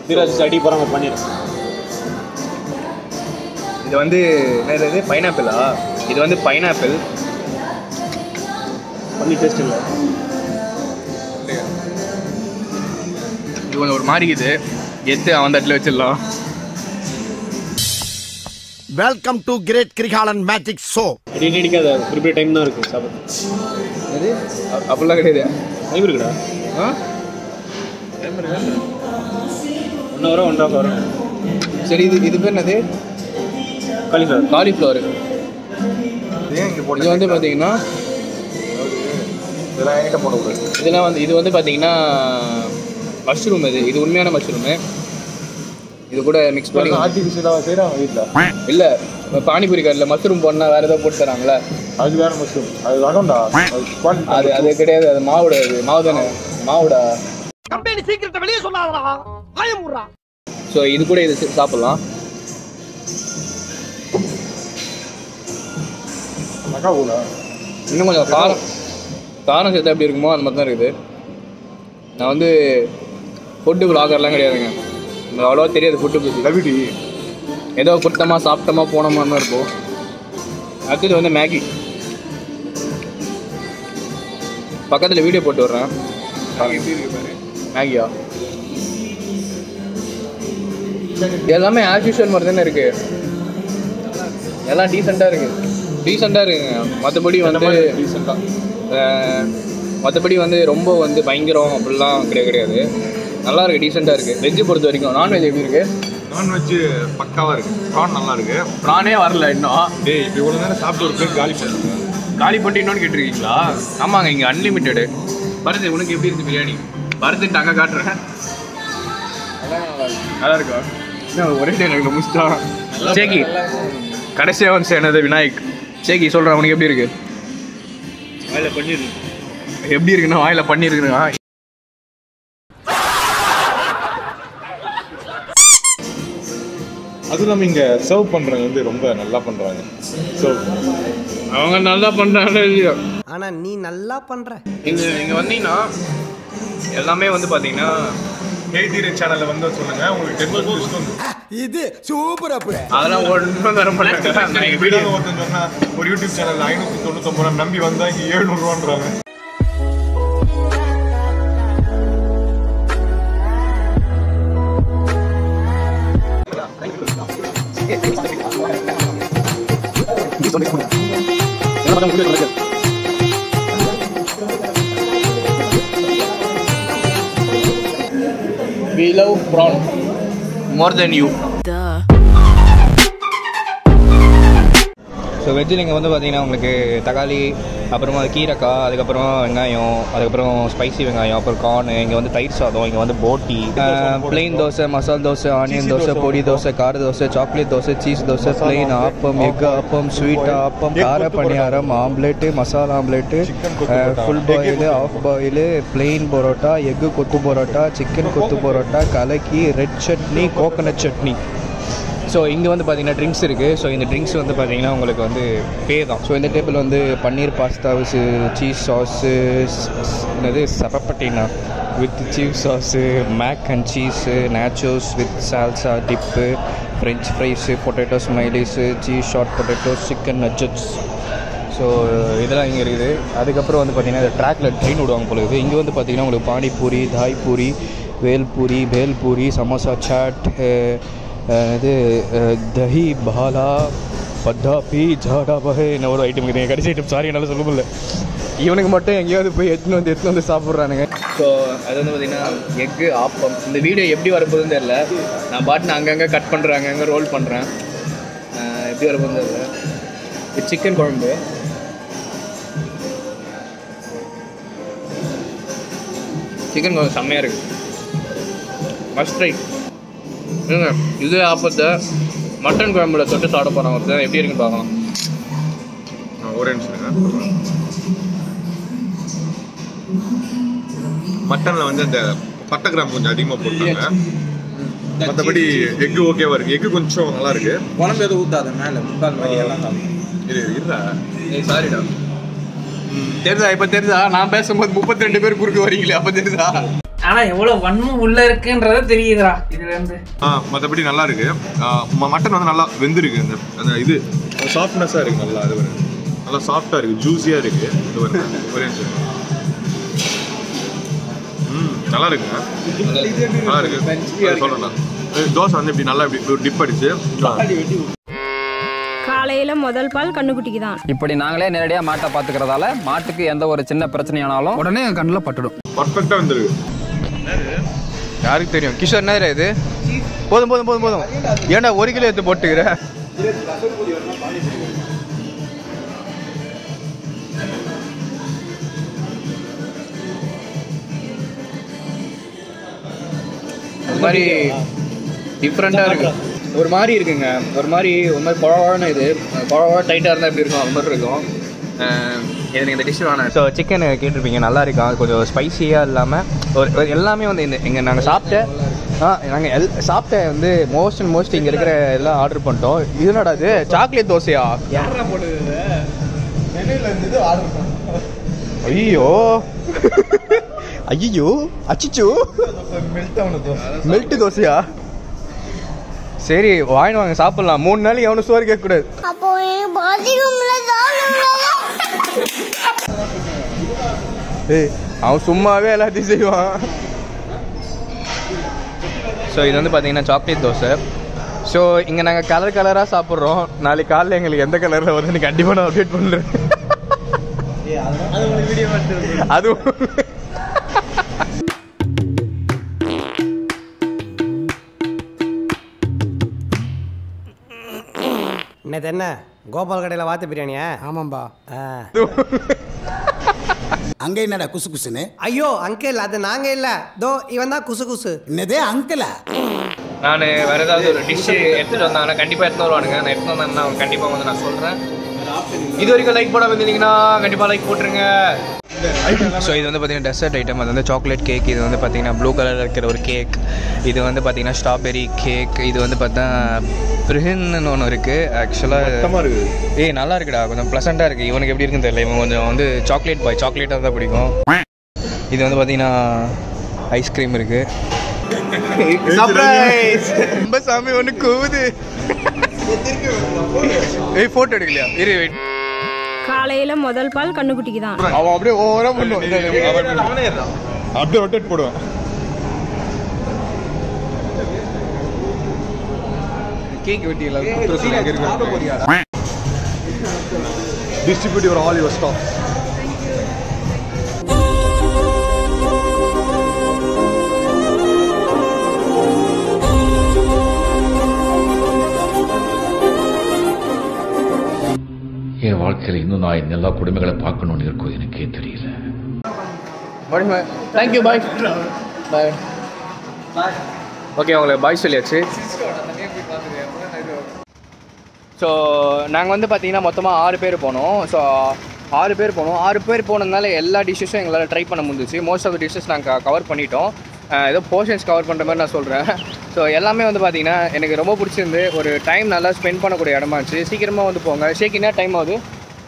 தீராஜ் அடி போகிறாங்க பண்ணிடுறேன். இது வந்து என்னது பைனாப்பிளா? இது வந்து பைனாப்பிள் பண்ணி டேஸ்ட் இல்லை. இது கொஞ்சம் ஒரு மாதிரி இது எடுத்து அவன் தட்டில் வச்சிடலாம். Welcome to great Kirikalan magic show. அடி அடிக்காத குறிப்பிட்ட டைம் தான் இருக்குது சாப்பிட்றது. அது அப்படிலாம் கிடையாது. டைம் இருக்குடா. டைம் இருக்கு. 1 hour 1.5 hour. சரி இது பேர் என்னது? காலிஃப்ளவர். இது வந்து பார்த்தீங்கன்னா இதெல்லாம் வந்து இது வந்து பார்த்தீங்கன்னா மஷ்ரூம். இது உண்மையான மஷ்ரூமு. இது கூட மிக்ஸ் பண்ணி ஆர்டிஃபிஷியலாக செய்கிறாங்க வீட்டில். இல்லை பானிபூரி கடையில் மஷ்ரூம் போனால் வேறு ஏதோ போட்டு தராங்களே, அது வேறு மஷ்ரூம். அது வேணும்டா. அது கிடையாது. அது மாவுடா. அது மாவு தானே? மாவுடா. கம்பெனி சீக்கிரத்தை வெளியே சொல்லாதடா, ஆயமுறா. ஸோ இது கூட இது சாப்பிட்லாம். இன்னும் கொஞ்சம் காரம் சேர்த்தா எப்படி இருக்குமோ அந்த மாதிரி தான் இருக்குது. நான் வந்து ஃபுட்டு விளாகர்லாம் கிடையாதுங்க. எனக்கு அவ்வளோவா தெரியாது ஃபுட்டு பற்றி. ஏதோ குட்டமாக சாப்பிட்டோமா போனோமா தான் இருக்கும். அடுத்தது வந்து மேகி. பக்கத்தில் வீடியோ போட்டு விட்றேன். மேகியா எல்லாமே ஆஸ் யூஷுவல் மாதிரி தானே இருக்குது. எல்லாம் டீசெண்டாக இருக்குங்க. மற்றபடி வந்து ரொம்ப வந்து பயங்கரம் அப்படிலாம் கிடையாது. நல்லா இருக்குது, டீசெண்டாக இருக்குது. வெஜ்ஜு பொறுத்த வரைக்கும். நான்வெஜ் எப்படி இருக்குது? நான்வெஜ்ஜு பக்காவாக இருக்குது. ப்ரான் நல்லா இருக்குது. ப்ரானே வரல இன்னும். இப்போ இவ்வளோ நேரம் சாப்பிட்டு ஒரு பேர் காலி பண்ணிட்டு இன்னொன்று கேட்டிருக்கீங்களா? ஆமாங்க, இங்கே அன்லிமிட்டெடு. பருத்து உனக்கு எப்படி இருக்குது பிரியாணி? பருத்துட்டு அங்கே காட்டுறேன். நல்லா இருக்கா? இன்னும் ஒரே டைம் எனக்கு முடிச்சிட்டா. சேகி கடைசியாக வந்து என்னது விநாயக். சேகி சொல்கிறேன், உனக்கு எப்படி இருக்குது? வாயில் பண்ணிடு. எப்படி இருக்குன்னா வாயில் பண்ணியிருக்குங்க. அதுவும் நம்ம இங்கே சர்வ் பண்ணுறவங்க வந்து ரொம்ப நல்லா பண்ணுறாங்க. அவங்க நல்லா பண்ணுறாங்க இல்லையா? ஆனா நீ நல்லா பண்ற. இங்கே வந்தீங்கன்னா எல்லாமே வந்து பார்த்தீங்கன்னா ஹெய்தீரன் சேனலில் வந்து சொல்லுங்கள், உங்களுக்கு 10% இது சூப்பர். அப்படி அதெல்லாம் ஒன்றும் தர மாட்டாங்க. எப்படிதான் ஒருத்தன் சொன்னால் ஒரு யூடியூப் சேனல் 599 ரூபா நம்பி வந்தால் இங்கே 700 ரூபான்றாங்க. We love prawn more than you. So வெஜ்ஜில் இங்கே வந்து பார்த்தீங்கன்னா உங்களுக்கு தக்காளி, அப்புறமா கீரைக்காய், அதுக்கப்புறம் வெங்காயம், அதுக்கப்புறம் ஸ்பைசி வெங்காயம், அப்புறம் கார்னு, இங்கே வந்து தயிர் சாதம், இங்கே வந்து போட்டி, பிளெயின் தோசை, மசால் தோசை, ஆனியன் தோசை, பொடி தோசை, கார dosa, chocolate dosa, cheese dosa, plain appam, egg appam, sweet appam, கார paniyaram, omelette, masala omelette, full boil, half boil, plain parotta, egg kothu parotta, chicken kothu parotta, கலக்கி, red chutney, coconut chutney. So இங்கே வந்து பார்த்தீங்கன்னா ட்ரிங்க்ஸ் இருக்குது. ஸோ இந்த ட்ரிங்க்ஸ் வந்து பார்த்தீங்கன்னா உங்களுக்கு வந்து பே தான். ஸோ இந்த டேபிள் வந்து பன்னீர் பாஸ்தா சீஸ் சாஸு, என்னது சப்பப்பட்டினா with cheese sauce, mac and cheese, nachos with salsa dip, french fries, potato smileys, cheese short potatoes, chicken nuggets. So இதெல்லாம் இங்கே இருக்குது. அதுக்கப்புறம் வந்து பார்த்திங்கன்னா இந்த ட்ராக்கில் ட்ரெயின் விடுவாங்க போல இருக்குது. இங்கே வந்து பார்த்திங்கன்னா உங்களுக்கு பானிபூரி, தாய்பூரி, வேல்பூரி, பேல்பூரி, சமோசா சாட், இது தஹி பாலா, பத்தாப்பி, ஜாடா பஹே, என்ன ஒரு ஐட்டம் இருக்குது. கடைசி ஐட்டம் சாரி என்னால் சொல்ல முடியல. இவனுக்கு மட்டும் எங்கேயாவது போய் எடுத்துன்னு வந்து சாப்பிட்றானுங்க. ஸோ அது வந்து பார்த்திங்கன்னா எக்கு ஆப்பம். இந்த வீடியோ எப்படி வரப்போகுதுன்னு தெரில. நான் பாட்டுன்னு அங்கங்கே கட் பண்ணுறேன், அங்கங்கே ரோல் பண்ணுறேன். எப்படி வரப்போகுதுன்னு தெரில. இது சிக்கன் குழம்பு. சிக்கன் குழம்பு செம்மையாக இருக்குது. Must try. இது ஆப்பத்தை மட்டன் குழம்புல தொட்டு சாப்பிட போகிறோம். ஒருத்தர் எப்படி இருக்குன்னு பார்க்கலாம். ஒரே நிமிஷம். மட்டனில் வந்து அந்த பட்டை கிராம் கொஞ்சம் அதிகமாக போட்டாங்க. மற்றபடி எக்கு ஓகேவா இருக்குது. எக்கு கொஞ்சம் நல்லா இருக்குது. குழம்பு எதுவும் ஊற்றாத மேலே முக்கால் மாதிரி எல்லாம் இது இருடா. சாரிடா. தெரியுதா? இப்போ தெரியுதா? நான் பேசும்போது 32 பேர் குறுக்கு வரீங்களே, அப்போ தெரியுதா? ஆனால் எவ்வளோ வன்மம் உள்ளே இருக்குன்றத தெரியுதுடா இதுலேருந்து. மற்றபடி நல்லா இருக்கு. மட்டன் வந்து நல்லா வெந்திருக்கு. அந்த இது சாஃப்ட்னஸாக இருக்கு. நல்லா அது நல்லா சாஃப்டாக இருக்கு, ஜூஸியாக இருக்கு. இது ஒரே நல்லா இருக்குங்க, நல்லா இருக்கு சொல்லலாம். தோசை வந்து இப்படி நல்லா இப்படி டிப் அடிச்சு காலையில முதல் பால் கண்ணுக்குட்டிக்கு தான். இப்படி நாங்களே நேரடியாக மாட்டை பார்த்துக்கிறதால மாட்டுக்கு எந்த ஒரு சின்ன பிரச்சனையானாலும் உடனே என் கண்ணில் பட்டுடும். பர்ஃபெக்டாக வந்துருக்கு. யாருக்கு தெரியும்? கிஷோர் என்ன இது? போதும் போதும் போதும் போதும். ஏன்டா 1 கிலோ எடுத்து போட்டுக்கிற? ஒரு மாதிரி டிஃப்ரெண்ட்டாக இருக்கு. ஒரு மாதிரி இருக்குங்க, ஒரு மாதிரி குழவான இது குழவா டைட்டாக இருந்தால் எப்படி இருக்கும் அது மாதிரி இருக்கும். எனக்கு இந்த டிஷ் வேணாம். ஸோ சிக்கன் கேட்டிருப்பீங்க, நல்லா இருக்கா? கொஞ்சம் ஸ்பைஸியாக இல்லாமல் ஒரு எல்லாமே வந்து இங்கே நாங்கள் நாங்கள் சாப்பிட்ட வந்து மோஸ்ட் இங்கே இருக்கிற எல்லாம் ஆர்டர் பண்ணிட்டோம். இது என்னடா இது? சாக்லேட் தோசையா? ஐயோ ஐயோ அச்சிச்சோ, மெல்ட் தோசையா? சரி வாங்கிட்டு வாங்க, சாப்பிடலாம். 3 நாளைக்கு எவனும் சோறு கேட்கக்கூடாது. ஏய் அவன் சும்மாவே எல்லாத்தையும் செய்வான். ஸோ இது வந்து பார்த்தீங்கன்னா சாக்லேட் தோசை. ஸோ இங்கே நாங்கள் கலராக சாப்பிட்றோம். நாளைக்கு காலையில் எங்களுக்கு எந்த கலரில் வருதுன்னு கண்டிப்பாக நான் அப்டேட் பண்ணுறேன். அதுவும் நேற்று என்ன கோபால் கடையில் வாத்து பிரியாணியா? ஆமாம்பா. அங்கே என்னடா குசு குசுன்னு? ஐயோ அங்கிள், அது நாங்க இல்ல, தோ இவன் தான் குசு குசு. என்னதே அங்கிளா? நான் வேறு ஏதாவது ஒரு டிஷ்ஷு எடுத்துகிட்டு வந்தாங்கன்னா கண்டிப்பாக எடுத்துன்னு வருவானுங்க. நான் எடுத்துன்னு வந்தேன்னா கண்டிப்பாக வந்து நான் சொல்கிறேன். இது வரைக்கும் லைக் போட வந்திருந்தீங்கன்னா கண்டிப்பாக லைக் போட்டுருங்க. ஸோ இது வந்து பார்த்தீங்கன்னா டெசர்ட் ஐட்டம். அது வந்து சாக்லேட் கேக். இது வந்து பார்த்தீங்கன்னா ப்ளூ கலரில் இருக்கிற ஒரு கேக். இது வந்து பார்த்தீங்கன்னா ஸ்ட்ராபெரி கேக். இது வந்து பார்த்தா பிரிஹன்னு ஒன்று இருக்குது. ஆக்சுவலாக இருக்குது. நல்லா இருக்குடா, கொஞ்சம் ப்ளசண்ட்டாக இருக்குது. இவனுக்கு எப்படி இருக்குன்னு தெரியல, இவன் கொஞ்சம் வந்து சாக்லேட் பாய், சாக்லேட்டாக தான் பிடிக்கும். இது வந்து பார்த்தீங்கன்னா ஐஸ்கிரீம் இருக்குது. சர்ப்ரைஸ்! ரொம்ப சாமி ஒன்று கூவுது. ஏய் ஃபோட்டோ எடுக்கலையா? இரு வெயிட். காலையில முதல் பால் கண்ணுக்குட்டிக்கு தான். அவன் அப்படியே ஓவரா பண்ணுவான். அப்படியே ரொட்டேட் போடுவான். கேக் வெட்டியல distribute your all your stock. என் வாழ்க்கையில் இன்னும் நான் எல்லா குடும்பங்களை பார்க்கணும்னு இருக்கும், எனக்கே தெரியல. தேங்க்யூ, பாய் பாய். ஓகே உங்களுக்கு பாய் சொல்லியாச்சு. ஸோ நாங்கள் வந்து பார்த்தீங்கன்னா மொத்தமாக 6 பேர் போனோம். ஸோ 6 பேர் போனதுனால எல்லா டிஷ்ஷஸும் எங்களால் ட்ரை பண்ண முடிஞ்சிச்சு. மோஸ்ட் ஆஃப் த டிஷ்ஷஸ் நாங்கள் கவர் பண்ணிட்டோம். ஏதோ போர்ஷன்ஸ் கவர் பண்ணுற மாதிரி நான் சொல்கிறேன். ஸோ எல்லாமே வந்து பார்த்தீங்கன்னா எனக்கு ரொம்ப பிடிச்சிருந்து. ஒரு டைம் நல்லா ஸ்பெண்ட் பண்ணக்கூடிய இடமா இருந்துச்சு. சீக்கிரமாக வந்து போங்க. ஷேக்கினா டைம் ஆகுது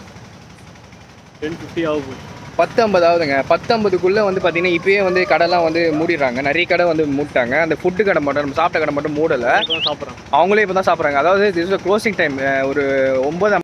10:50 ஆகுது. 10:50 ஆகுதுங்க. 10:50க்குள்ளே வந்து பார்த்தீங்கன்னா இப்போயே வந்து கடைலாம் வந்து மூடிடுறாங்க. நிறைய கடை வந்து மூட்டாங்க. அந்த ஃபுட்டு கடை மட்டும், நம்ம சாப்பிட்ட கடை மட்டும் மூடலை. அவங்களே இப்போ தான் சாப்பிட்றாங்க. அதாவது திஸ் இஸ் க்ளோசிங் டைம். ஒரு 9